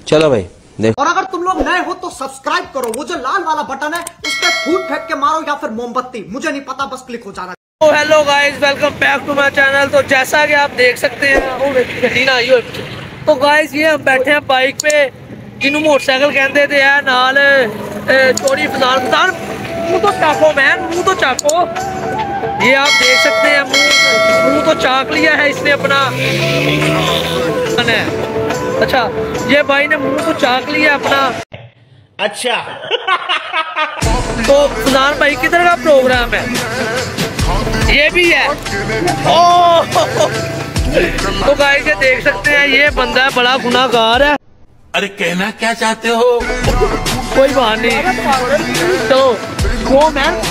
चलो भाई देख। और अगर तुम लोग नए हो तो सब्सक्राइब करो, वो जो लाल वाला बटन है उस पर फूट फेंक के मारो या फिर मोमबत्ती, मुझे नहीं पता, बस क्लिक हो जाना। तो hello guys, welcome back to my channel. तो जैसा कि आप देख सकते हैं तो गाइस ये हम बैठे हैं बाइक पे, जिन्हों मोटरसाइकिल कहते थे यार नाल चोरी फसान मुंह तो चाको मैन, मुंह तो चाको। ये आप देख सकते हैं मुंह तो चाक लिया है इसने अपना। अच्छा ये भाई ने मुंह तो चाक लिया अपना। अच्छा तो फसान भाई किधर का प्रोग्राम है? ये भी है। तो गाइस ये देख सकते हैं ये बंदा है बड़ा गुनाहगार है। अरे कहना क्या चाहते हो? कोई बात नहीं। तो वो मैन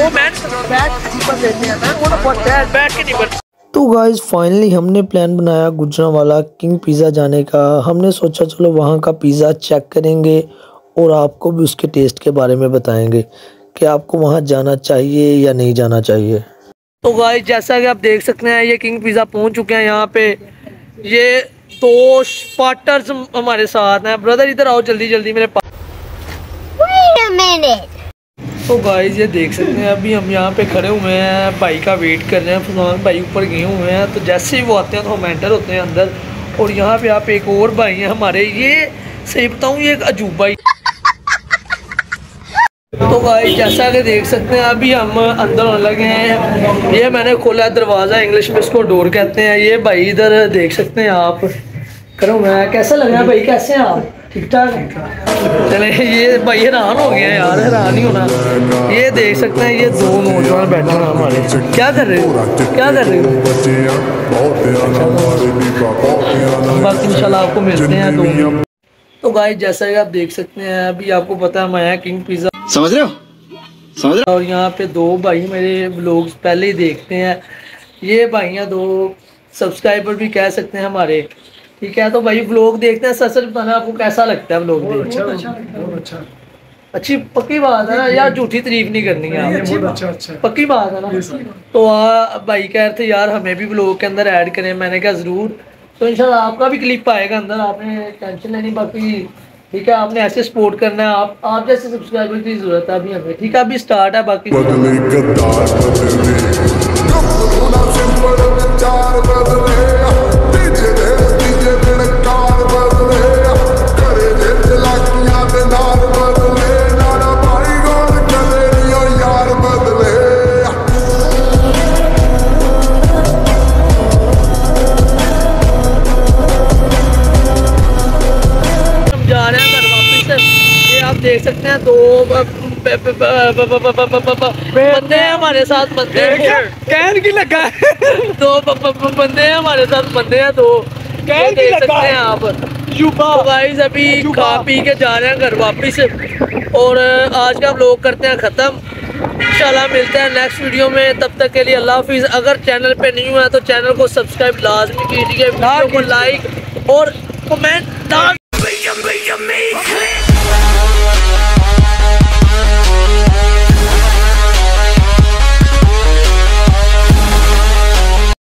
बैठ के नहीं बन। तो गाइज फाइनली हमने प्लान बनाया गुजरांवाला किंग पिज़्ज़ा जाने का। हमने सोचा चलो वहाँ का पिज़्ज़ा चेक करेंगे और आपको भी उसके टेस्ट के बारे में बताएंगे कि आपको वहाँ जाना चाहिए या नहीं जाना चाहिए। तो गाइस जैसा कि आप देख सकते हैं ये किंग पिज़्ज़ा पहुँच चुके हैं यहाँ पे। ये दो पार्टनर्स हमारे साथ हैं। ब्रदर इधर आओ जल्दी जल्दी मेरे पास। तो गाइस ये देख सकते हैं अभी हम यहाँ पे खड़े हुए हैं, भाई का वेट कर रहे हैं। फरमान भाई ऊपर गए हुए हैं, तो जैसे ही वो आते हैं तो हम एंटर होते हैं अंदर। और यहाँ पे आप एक और भाई हैं हमारे, ये सही बताऊँ ये एक अजूबा ही। तो गाइस जैसा कि देख सकते हैं अभी हम अंदर होने लगे हैं। ये मैंने खोला दरवाज़ा, इंग्लिश में इसको डोर कहते हैं। ये भाई इधर देख सकते हैं आप। करो मैं कैसा लग रहा है भाई, कैसे हैं आप? ठीक ठाक। चले ये भाई हैरान हो गए हैं यार, हैरान ही होना। ये देख सकते हैं ये दो नौजवान बैठे हैं हमारे। क्या कर रहे हो, क्या कर रहे हो? बाकी इंशाल्लाह आपको मिलते हैं दो। तो गाइस जैसा कि आप देख सकते हैं अभी आपको पता है मैं किंग पिज़्ज़ा, समझ रहे हो? समझ रहे हो? और यहाँ पे दो भाई मेरे व्लॉग्स पहले ही देखते हैं। ये भाइयाँ दो सब्सक्राइबर भी कह सकते हैं हमारे, ठीक है। तो भाई व्लॉग देखते हैं, सच सच बताना आपको कैसा लगता है व्लॉग देखते? अच्छा अच्छी पक्की बात है ना यार, झूठी तारीफ नहीं करनी है, पक्की बात है ना। तो भाई कह रहे थे यार हमें भी व्लॉग के अंदर ऐड करें, मैंने कहा ज़रूर। तो इंशाल्लाह आपका भी क्लिप आएगा अंदर, आपने टेंशन लेनी। बाकी ठीक है, आपने ऐसे सपोर्ट करना है, आप जैसे सब्सक्राइबर की जरूरत है अभी हमें, ठीक है। अभी स्टार्ट है बाकी। आप देख सकते हैं दो बंदे हैं हमारे साथ, बंदे कैन की लगा है। दो बंदे हैं हमारे साथ, बंदे हैं दो कैन देख सकते हैं आप। तो गाइस अभी खा पी के जा रहे हैं घर वापिस। और आज का व्लॉग करते हैं ख़त्म। इंशाल्लाह मिलते हैं नेक्स्ट वीडियो में, तब तक के लिए अल्लाह हाफिज़। अगर चैनल पे नहीं हुआ है तो चैनल को सब्सक्राइब लाजमी कीजिए, वीडियो को लाइक और कमेंट।